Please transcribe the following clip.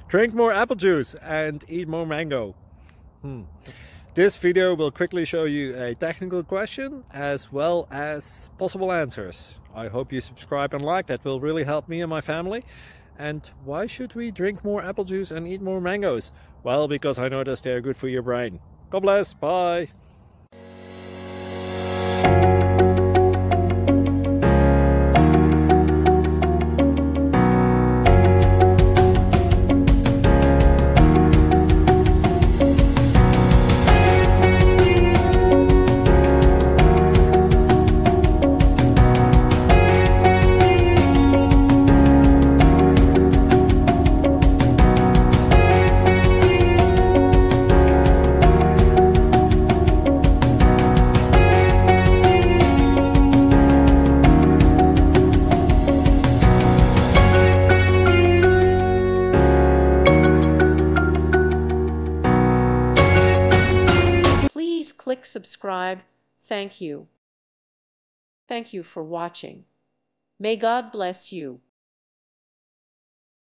Drink more apple juice and eat more mango. This video will quickly show you a technical question as well as possible answers. I hope you subscribe and like, that will really help me and my family. And why should we drink more apple juice and eat more mangoes? Well, because I noticed they're good for your brain. God bless, bye! Please click subscribe. Thank you. Thank you for watching. May God bless you.